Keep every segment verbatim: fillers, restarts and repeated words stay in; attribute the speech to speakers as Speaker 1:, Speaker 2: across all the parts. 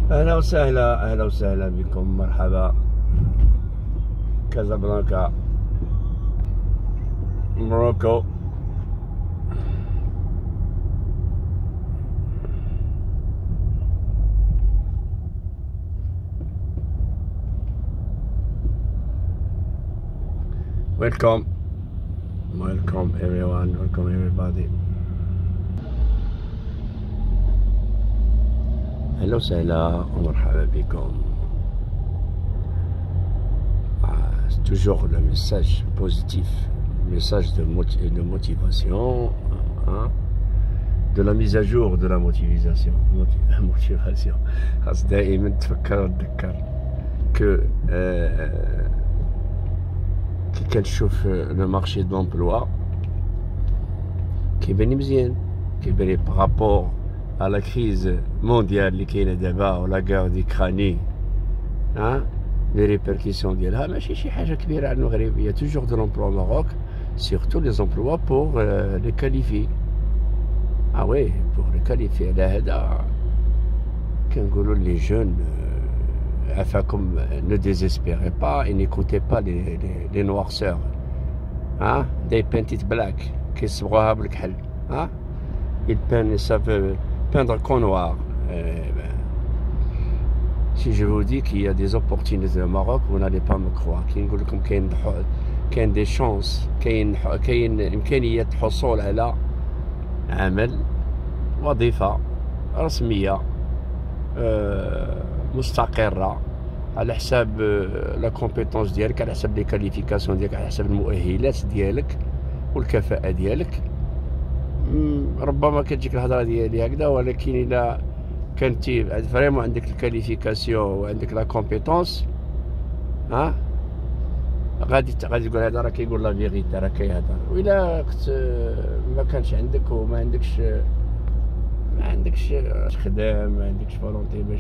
Speaker 1: أهلا وسهلا، أهلا وسهلا بكم، مرحبا. كازابلانكا، موروكو. Welcome, welcome everyone, welcome everybody. أهلا وسهلا ومرحبا بكم. C'est toujours le message positif, le message de, moti de motivation, hein, de la mise à jour de la motivation. motivation. خاص دائما تفكر وتذكر que كي كنشوف لو مارشي دو لومبلوا كيبان مزيان، كيبان بارابور à la crise mondiale اللي كاينه دابا ولا غير ديكراني، ها les répercussions ديالها ماشي شي حاجه كبيره على المغرب. il y a toujours de l'emploi au Maroc, surtout les emplois pour euh, les qualifier. ah oui, pour les qualifier. على هذا كنقولوا les jeunes euh, enfin comme ne désespérez pas et n'écoutez pas les, les, les noirceurs, hein, des painted black كيصبغوها بالكحل. ها ils peignent, ils savent peindre qu'en noir. eh ben, si je vous dis qu'il y a des opportunités au Maroc, vous n'allez pas me croire. كي نقول لكم كاين كاين دي شانس، كاين كاين امكانيه الحصول على عمل، وظيفه رسميه مستقره على حساب لا كومبيتونس ديالك، على حساب لي كاليفيكاسيون ديالك، على حساب المؤهلات ديالك والكفاءه ديالك. ربما كتجيك الهضره ديالي هكذا، ولكن الا كنتي فريمون عندك الكاليفيكاسيون وعندك لا كومبيتونس، ها غادي غادي تقول هذا راه كيقول لا فيغيتي، راه كيهضر. وإلا كنت ما كانش عندك وما عندكش ما عندكش خدام، ما عندكش فولونتي باش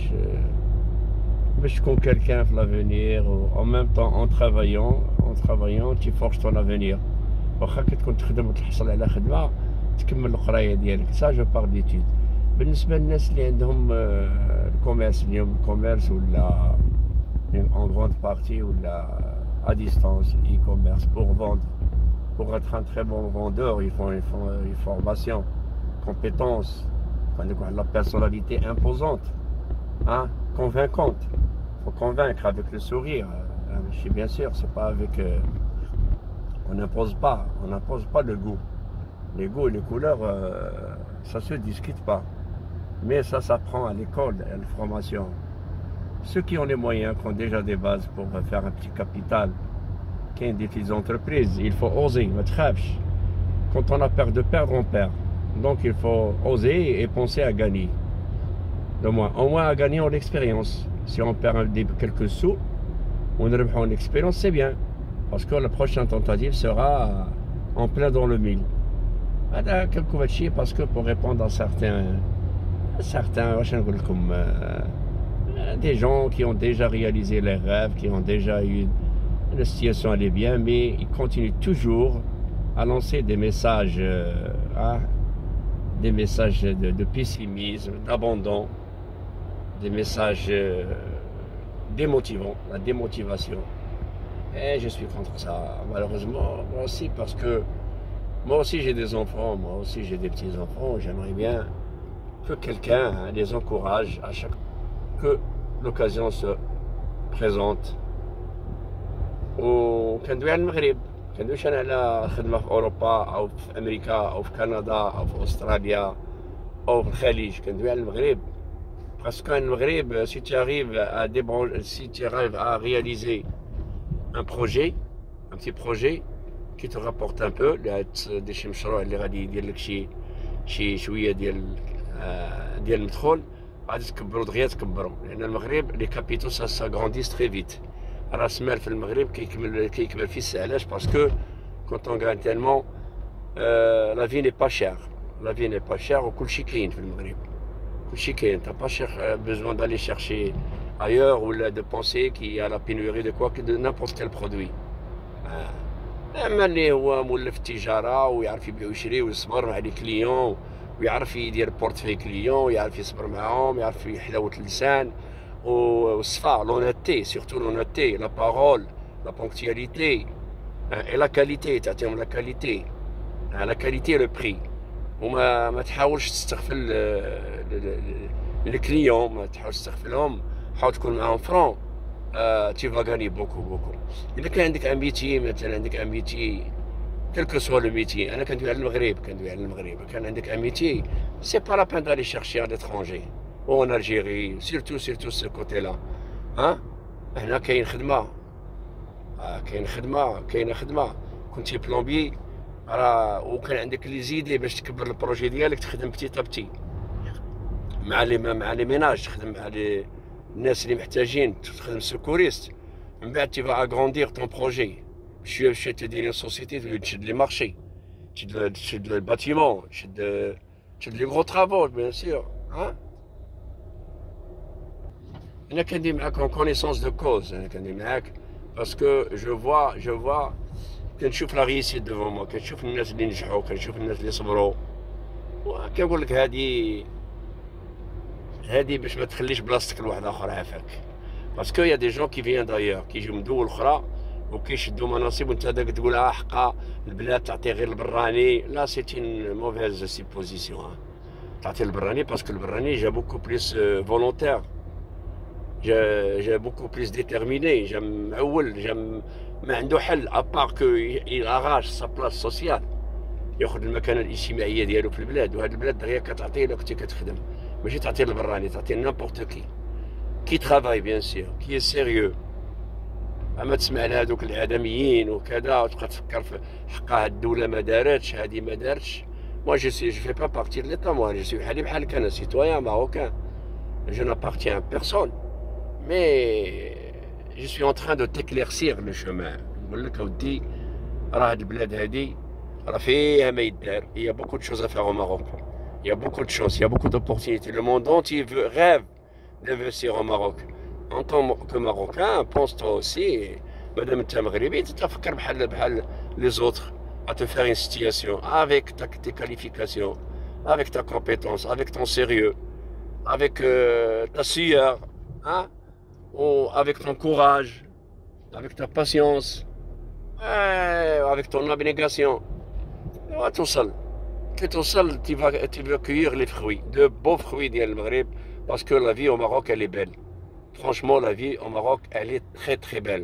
Speaker 1: باش تكون كالكان في لافونيغ، و ان ميم طون اون ترافايون اون ترافايون تي فورج طون افونيغ. واخا كتكون تخدم وتحصل على خدمه تكمل القرايه ديالك. سا جو بار ديتود. بالنسبه للناس اللي عندهم الكوميرس، اليوم الكوميرس ولا en grande partie ou la à distance, e-commerce, pour vendre, pour être un très bon vendeur, ils font, ils font une formation, compétence, la personnalité imposante, hein, convaincante. Il faut convaincre avec le sourire. Je bien sûr, c'est pas avec, euh, on n'impose pas, on n'impose pas le goût. Les goûts et les couleurs, euh, ça se discute pas. Mais ça s'apprend à l'école, à la formation. Ceux qui ont les moyens, qui ont déjà des bases pour faire un petit capital, qui ont des petites entreprises, il faut oser. Quand on a peur de perdre, on perd. Donc il faut oser et penser à gagner. Au moins, au moins à gagner en expérience. Si on perd quelques sous, on reprend en expérience, c'est bien. Parce que la prochaine tentative sera en plein dans le mille. Parce que pour répondre à certains, certains, comme des gens qui ont déjà réalisé leurs rêves, qui ont déjà eu la situation allait bien, mais ils continuent toujours à lancer des messages, euh, hein, des messages de, de pessimisme, d'abandon, des messages euh, démotivants, la démotivation. Et je suis contre ça, malheureusement, moi aussi, parce que moi aussi j'ai des enfants, moi aussi j'ai des petits-enfants, j'aimerais bien que quelqu'un, hein, les encourage à chaque que l'occasion se présente. وكندوي على المغرب، كندويش انا على خدمه في اوروبا او في امريكا او في كندا او في استراليا او في الخليج، كندوي على المغرب. باسكو المغرب si tu arrives à débrancher, si tu arrives à réaliser un projet, un petit projet qui te rapporte un peu، دير شي مشروع اللي غادي يدير لك شي شي شويه ديال ديال المدخول، غادي تكبروا دغيا تكبروا. لان المغرب لي كابيتو سا ساغرونديس تري فيت. راس مال في المغرب كيكمل كيكبر في الساعه. علاش؟ باسكو كونت اون غان تالمون لا في ني با شير، لا في ني با شير، وكلشي كاين في المغرب، كلشي كاين. تا با شير besoin d'aller chercher ailleurs ou de penser qu'il y a la pénurie de quoi que de n'importe quel produit. اما اللي هو مولف في التجاره ويعرف يبيع ويشري ويصبر مع لي كليون ويعرف يدير بورتفي كليون ويعرف يصبر معاهم، يعرف حلاوه اللسان au sfa, l'honnêteté, surtout l'honnêteté, la parole, la ponctualité et la qualité. تعطيهم la qualité, la qualité et le prix. وما ما تحاولش تستغفل الكليون، ما تحاولش تستغفلهم، حاول تكون معاهم فرون. tu vas gagner beaucoup beaucoup. إذا كان عندك ان ميتي، مثلا عندك ان ميتي كلكو سوا لو ميتي، أنا كندوي على المغرب، كندوي على المغرب، كان عندك ان ميتي سي با لا بان دالي شيرشي على ليترونجي و ان الجيري، سيرتو سيرتو سو كوتي لا. ها هنا كاين خدمة، آه كاين خدمة، كاينة خدمة. كنتي بلومبي راه وكان عندك لي زيدي باش تكبر البروجي ديالك، تخدم بتي بتي مع لي مع لي ميناج، تخدم مع لي الناس اللي محتاجين، تخدم سكوريست. من بعد تي فا اغروندير طون بروجي، شويه بشويه تدير سوسيتي، تشد لي مارشي، تشد تشد الباتيمون، تشد تشد لي غرو ترافو بيان سور. ها انا كندير معاك اون كونيسونس دو كوز، انا كندير معاك باسكو جو فوا جو فوا كنشوف لا ريسيت دوفون موا، كنشوف الناس اللي نجحوا، كنشوف الناس اللي صبروا، وكنقول لك هادي هادي باش ما تخليش بلاصتك لواحد اخر عافاك. باسكو يا دي جون كي فيان دايوغ كيجيو من دول اخرى وكيشدوا مناصب، وانت هذاك تقول اه حقا البلاد تعطي غير البراني. لا سي ان موفيز سيبوزيسيون، تعطي البراني باسكو البراني جا بوكو بليس فولونتير، جا جا بوكو بليس ديتيرميني، جا معول، جا ما عنده حل ابار كو يلاغاش سا بلاص سوسيال، ياخذ المكانه الاجتماعيه ديالو في البلاد. وهاد البلاد دغيا كتعطيه الا كنتي كتخدم، ماشي تعطي البراني، تعطي نيمبورت كي كي ترافاي بيان سور، كي سيريو. اما تسمع لهادوك الادميين وكذا وتبقى تفكر في حقا هاد الدوله ما دارتش، هادي ما دارتش. موا جو سي جو في با بارتي دو ليتا، موا جو سي بحالي بحالك، انا سيتويان ماروكان، جو نابارتيان بيرسون، مي جو سوي اون تران دو تيكليرسير لو شومان. نقول لك اودي راه هاد البلاد هادي راه فيها ما يدار. Il y a beaucoup de choses à faire au Maroc. Il y a beaucoup de choses, il y a beaucoup d'opportunités. Le monde entier veut, rêve d'investir au Maroc. En tant que Marocain, pense-toi aussi, madame tu es maghribi, tu t'affaires بحال بحال les autres, à te faire une situation avec ta, tes qualifications, avec ta compétence, avec ton sérieux, avec euh, ta sueur, hein, ou avec ton courage, avec ta patience, euh, avec ton abnégation. توصل كي توصل tu vas tu vas cueillir les fruits, de beaux fruits ديال المغرب. parce que la vie au Maroc elle est belle. Franchement la vie au Maroc elle est très très belle.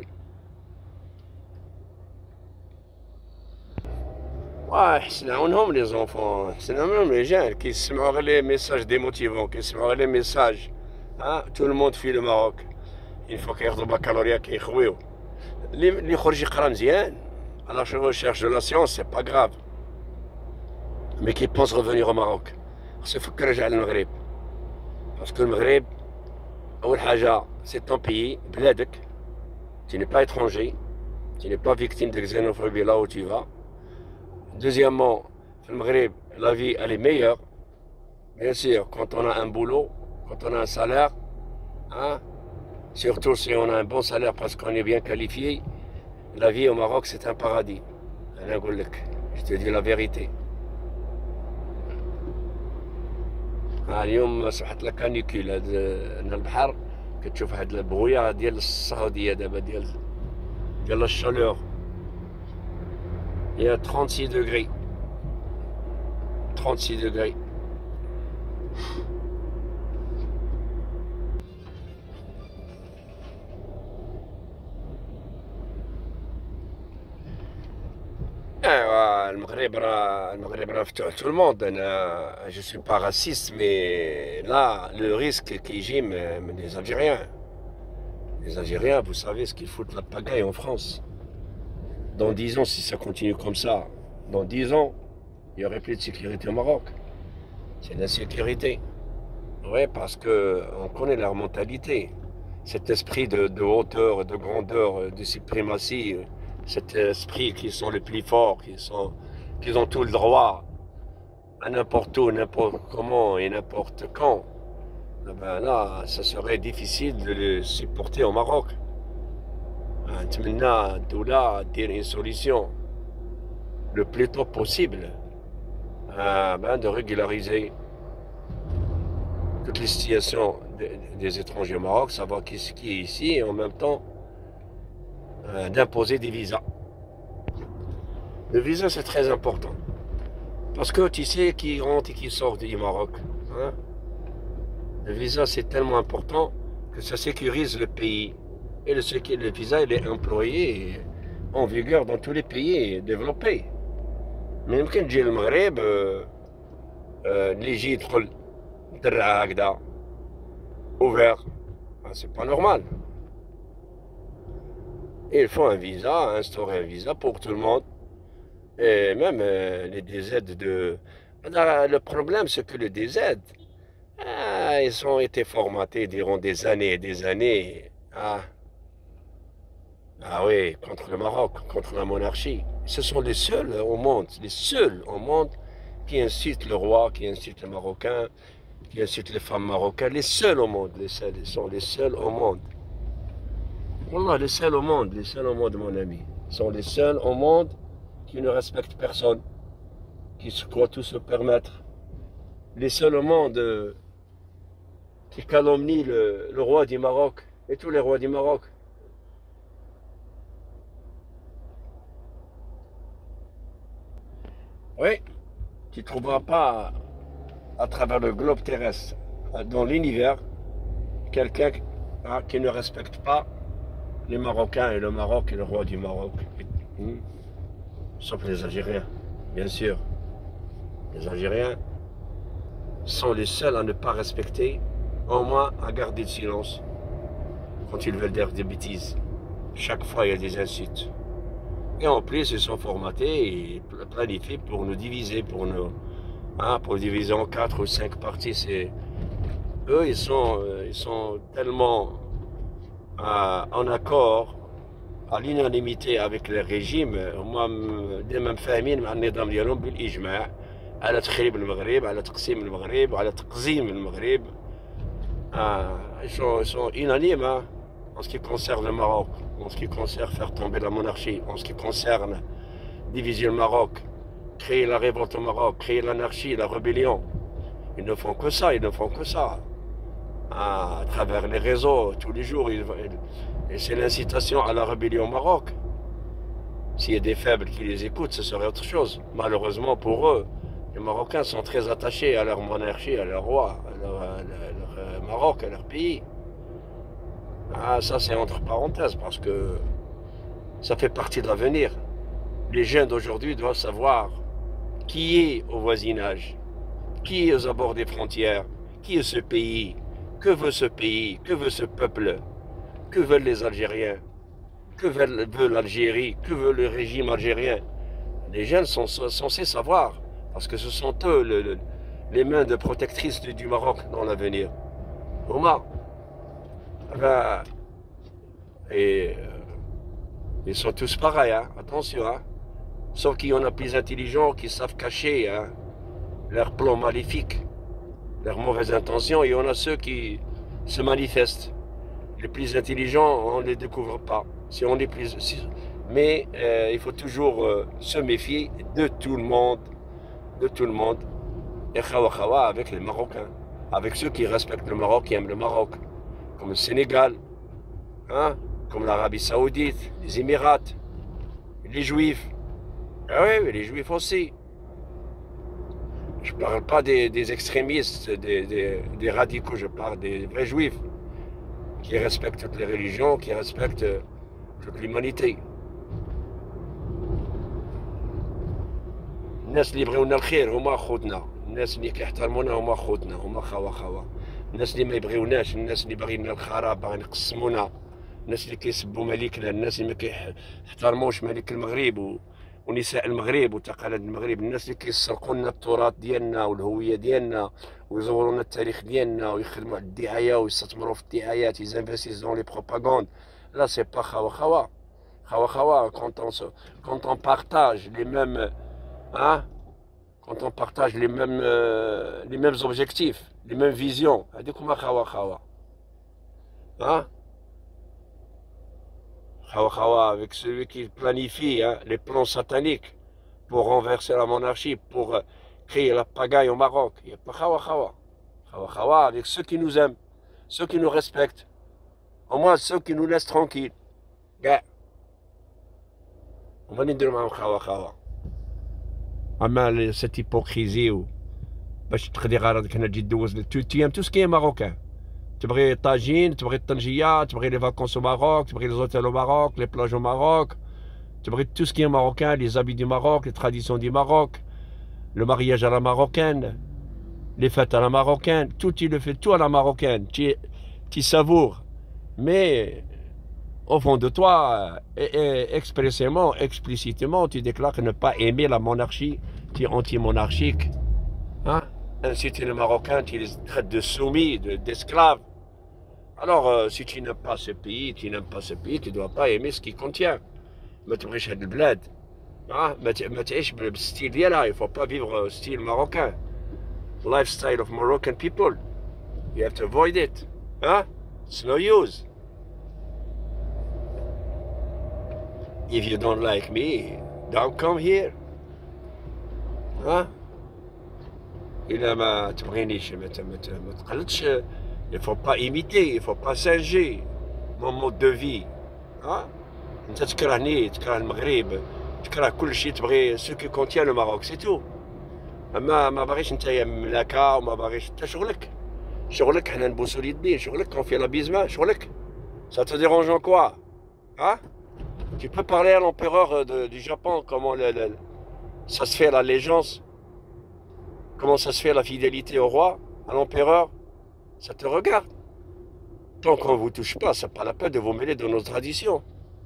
Speaker 1: واه حسن عاونهم لي زونفون، حسن عاونهم لي جان كيسمعوا غير لي ميساج ديموتيفون، كيسمعوا غير لي ميساج. ها تو الموند في الماروك il faut كياخذوا بكالوريا كيخويو. اللي اللي يخرج يقرا مزيان على شو recherche de la science c'est pas grave. mais qui pense revenir au Maroc خصو يفكر يرجع للمغرب. باسكو المغرب أول حاجة سي طون بيي، بلادك، tu n'es pas étranger, tu n'es pas victime de xénophobie là où tu vas. Deuxièmement, في المغرب la vie elle est meilleure. Bien sûr, quand on a un boulot, quand on a un salaire, hein, surtout si on a un bon salaire parce qu'on est bien qualifié, la vie au Maroc c'est un paradis. أنا نقول لك، je te dis la vérité. اليوم صبحت لك كانيكول، هاد البحر كتشوف هاد البغويه ديال السعوديه دابا ديال ديال الشالور. يا ستة وثلاثين دوغري، ستة وثلاثين دوغري. ايوا المغرب راه المغرب راه مفتوح تو الموند. انا جو سوي با راسيست مي لا لو ريسك كيجي من لي الجيريان. لي الجيريان vous savez ce qu'ils foutent la pagaille en France. Dans dix ans si ça continue comme ça, dans dix ans il y aurait plus de sécurité au Maroc. C'est l'insécurité. Ouais, parce que on connaît leur mentalité, cet esprit de, de hauteur, de grandeur, de suprématie, cet esprit qui sont les plus forts, qui sont, qui ont tout le droit à n'importe où, n'importe comment et n'importe quand. Ben là, ça serait difficile de les supporter au Maroc. Maintenant, Doula dire une solution le plus tôt possible, ben, de régulariser toutes les situations des, des étrangers au Maroc, savoir qui, qui est ici, et en même temps euh, d'imposer des visas. Le visa, c'est très important. Parce que tu sais qui rentre et qui sort du Maroc. Hein? Le visa, c'est tellement important que ça sécurise le pays. Et le, le visa, il est employé en vigueur dans tous les pays développés. Mais même quand j'ai le Maghreb, اللي يجي يدخل درعا هكذا ouvert, c'est pas normal. Et il faut un visa, instaurer un visa pour tout le monde. Et même euh, les D Z de... Le problème, c'est que le D Z, ah, ils ont été formatés durant des années et des années. Ah. Ah oui, contre le Maroc, contre la monarchie. Ce sont les seuls au monde, les seuls au monde qui incitent le roi, qui incitent les Marocains, qui incitent les femmes marocaines. Les seuls au monde, les seuls, ils sont les seuls au monde. Wallah, les seuls au monde, les seuls au monde, mon ami. Ils sont les seuls au monde qui ne respectent personne, qui se croient tout se permettre. Les seuls au monde euh, qui calomnient le, le roi du Maroc et tous les rois du Maroc. Oui, tu ne trouveras pas à travers le globe terrestre, dans l'univers, quelqu'un hein, qui ne respecte pas les Marocains et le Maroc et le roi du Maroc. Mmh. Sauf les Algériens, bien sûr. Les Algériens sont les seuls à ne pas respecter, au moins à garder le silence quand ils veulent dire des bêtises. Chaque fois, il y a des insultes. Et en plus, ils sont formatés et planifiés pour nous diviser, pour nous, hein, pour diviser en quatre ou cinq parties. C'est eux, ils sont, ils sont tellement euh, en accord, à l'unanimité avec le régime. هما دائما فاهمين مع النظام ديالهم بالإجماع على تخريب المغرب، على تقسيم المغرب، وعلى تقزيم المغرب. آه ils sont, ils sont unanimes hein, en ce qui concerne le Maroc, en ce qui concerne faire tomber la monarchie, en ce qui concerne diviser le Maroc, créer la révolte au Maroc, créer l'anarchie, la rébellion. Ils ne font que ça, ils ne font que ça. Ah, à travers les réseaux, tous les jours, ils, et c'est l'incitation à la rébellion au Maroc. S'il y a des faibles qui les écoutent, ce serait autre chose. Malheureusement pour eux, les Marocains sont très attachés à leur monarchie, à leur roi, à leur, à leur Maroc, à leur pays. Ah, ça c'est entre parenthèses parce que ça fait partie de l'avenir. Les jeunes d'aujourd'hui doivent savoir qui est au voisinage, qui est aux abords des frontières, qui est ce pays, que veut ce pays, que veut ce peuple, que veulent les Algériens, que veut l'Algérie, que veut le régime algérien. Les jeunes sont censés savoir, parce que ce sont eux le, le, les mains de protectrices du, du Maroc dans l'avenir. Omar, ben, et euh, ils sont tous pareils, hein, attention, hein, sauf qu'il y en a plus intelligents qui savent cacher hein, leurs plans maléfiques, leurs mauvaises intentions, et il y en a ceux qui se manifestent. Les plus intelligents, on ne les découvre pas. Si on est plus, si, mais euh, il faut toujours euh, se méfier de tout le monde, de tout le monde, et khawa khawa avec les Marocains, avec ceux qui respectent le Maroc, qui aiment le Maroc, comme le Sénégal, hein, comme l'Arabie Saoudite, les Émirats, les Juifs. Ah oui, les Juifs aussi. Je ne parle pas des, des extrémistes, des, des, des radicaux, je parle des vrais Juifs qui respectent toutes les religions, qui respectent toute l'humanité. الناس اللي يبغيونا الخير هما خوتنا، الناس اللي كيحترمونا هما خوتنا، هما خوا خوا. الناس اللي ما يبغيوناش، الناس اللي باغيين الخراب، باغيين يقسمونا، الناس اللي كيسبوا ملكنا، الناس اللي ما كيحترموش ملك المغرب و... ونساء المغرب وتقاليد المغرب، الناس اللي كيسرقوا لنا التراث ديالنا والهويه ديالنا ويزوروا لنا التاريخ ديالنا ويخدموا على الدعايه ويستثمروا في الدعايات، يزانفيستيس دون لي بروباغوند. Là, c'est pas khawa khawa. Khawa khawa, quand on, se, quand on partage les mêmes, hein, quand on partage les mêmes, euh, les mêmes objectifs, les mêmes visions, khawa khawa. Hein? Khawa khawa avec celui qui planifie hein, les plans sataniques pour renverser la monarchie, pour créer la pagaille au Maroc. Il n'y a pas khawa khawa. Khawa khawa avec ceux qui nous aiment, ceux qui nous respectent, au moins ceux qui nous laissent tranquilles. كاع هما اللي نديرو معاهم خاوة خاوة. اما cette hypocrisie و باش تقضي غرضك هنا تجي دوز تو ايام تو سكي ماروكان. تبغي طاجين، تبغي الطنجية، تبغي لي فاكونس au Maroc, تبغي les hôtels au Maroc, les plages au Maroc, تبغي tout ce qui est marocain, les habits du Maroc, les traditions du Maroc, le mariage à la marocaine, les fêtes à la marocaine, tout tu le fais tout à la marocaine, tu, tu savoures. Mais au fond de toi, et, et, expressément, explicitement, tu déclares ne pas aimer la monarchie, tu es anti-monarchique. Hein? Ainsi, tu es le Marocain, tu les traites de soumis, d'esclaves. Alors, euh, si tu n'aimes pas ce pays, tu n'aimes pas ce pays, tu ne dois pas aimer ce qu'il contient. ما تبغيش هاد البلاد اه ما تعيش بالستيل ديالها. il faut pas vivre style marocain, lifestyle of Moroccan people. You have to avoid it. Huh? It's no use. If you don't like me, don't come here. Huh? إلا ما تبغينيش ما تقلدش. il faut pas imiter, il faut pas singer mon mode de vie. Hein? انت تكرهني، تكره المغرب، تكره كل شيء، تبغي سو كي كونتيان لو ماروك سي تو. اما ما باغيش نتايا مملكه وما باغيش انت شغلك شغلك حنا نبوسو اليدين، شغلك كون في لا بيزما شغلك. Ça te dérange en quoi? Hein? Tu peux parler à l'empereur du Japon comment le, le, ça se fait l'allégeance, comment ça se fait la fidélité au roi, à l'empereur. Ça te regarde. Tant qu'on ne vous touche pas, c'est pas la peine de vous mêler de nos traditions.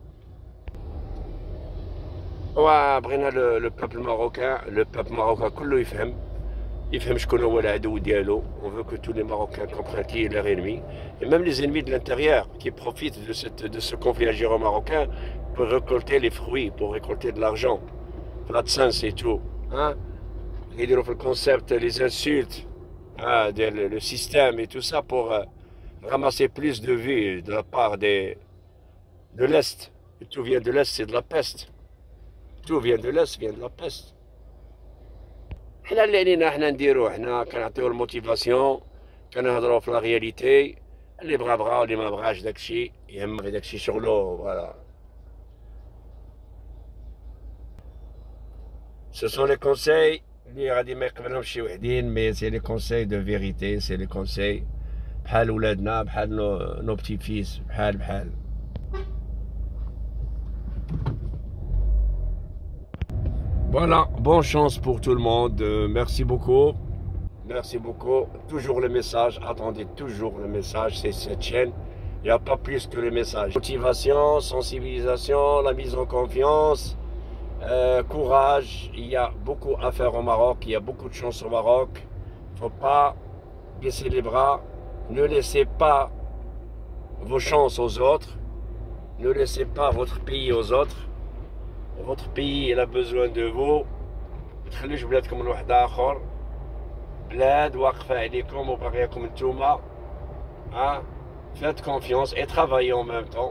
Speaker 1: Ouais, بغينا le peuple marocain, le peuple marocain كله يفهم يفهم شكون هو العدو ديالو. On veut que tous les Marocains comprennent qui est leur ennemi, et même les ennemis de l'intérieur qui profitent de, cette, de ce conflit algéro-marocain pour récolter les fruits, pour récolter de l'argent. l'AdSense et tout. Hein? يديروا في الconcept les insultes, hein, de, le, le système et tout ça pour euh, ramasser plus de vues de la part des, de l'Est. Et tout vient de l'Est, c'est de la peste. Tout vient de l'Est, vient de la peste. حنا اللي علينا حنا نديرو، حنا كنعطيو الموتيفاسيون، كنهضرو في لا رياليتي. اللي بغا بغا واللي ما بغاش داكشي يهم غير داكشي شغلو. فوالا. Ce sont les conseils اللي غادي ما يقبلهمش شي وحدين، مي سي لي كونساي دو فيريتي، سي لي كونساي بحال ولادنا، بحال نو نو بتي فيس، بحال بحال. Voilà, bonne chance pour tout le monde. Euh, merci beaucoup. Merci beaucoup. Toujours le message. Attendez toujours le message. C'est cette chaîne. Il n'y a pas plus que le message. Motivation, sensibilisation, la mise en confiance, euh, courage. Il y a beaucoup à faire au Maroc. Il y a beaucoup de chance au Maroc. Il ne faut pas baisser les bras. Ne laissez pas vos chances aux autres. Ne laissez pas votre pays aux autres. Votre pays il a besoin de vous. ما تخليوش بلادكم لواحد اخر. بلاد واقفه عليكم وباغياكم نتوما. ها faites confiance et travaillez en même temps.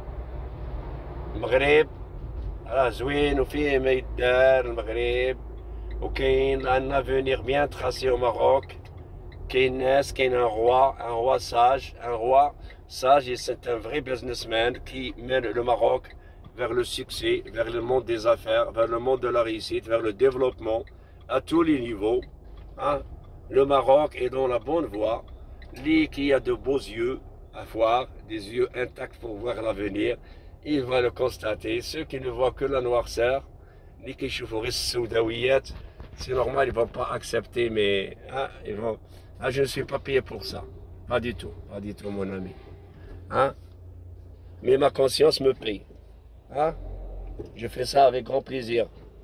Speaker 1: المغرب راه زوين وفيه ما يدار المغرب، وكاين ان افونيغ بيان تراسي au Maroc. كاين ناس، كاين un roi, un roi sage, un roi sage, et c'est un vrai businessman qui mène le Maroc vers le succès, vers le monde des affaires, vers le monde de la réussite, vers le développement, à tous les niveaux. Hein? Le Maroc est dans la bonne voie. Lui qui a de beaux yeux à voir, des yeux intacts pour voir l'avenir, il va le constater. Ceux qui ne voient que la noirceur, ni qui c'est normal, ils ne vont pas accepter, mais hein, ils vont... Ah, je ne suis pas payé pour ça. Pas du tout, pas du tout, mon ami. Hein? Mais ma conscience me paye. Hein? Je fais ça avec grand plaisir.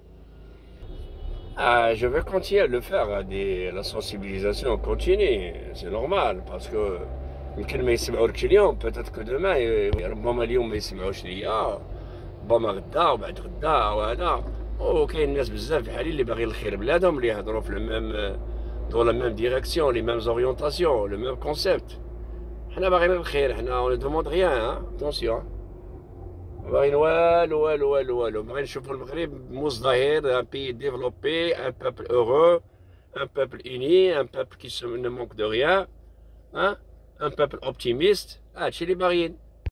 Speaker 1: Ah, je vais continuer à le faire, des, la sensibilisation continue, c'est normal, parce que يمكن ما يسمعوكش اليوم، peut-être que demain ربما اليوم ما يسمعوش ليا، ربما غدا وبعد غدا وهذا. وكاين ناس بزاف بحالي اللي باغيين الخير بلادهم، اللي يهضروا في الميم dans la même direction, les mêmes orientations, le même concept. حنا باغيين الخير، حنا on ne demande rien, hein? Attention. باغيين والو والو والو والو، باغيين نشوفوا المغرب مزدهر، un pays développé, un peuple heureux, un peuple uni, un peuple qui ne manque de rien, hein? ان بوبل اوبتيميست، هادشي اللي باغيين.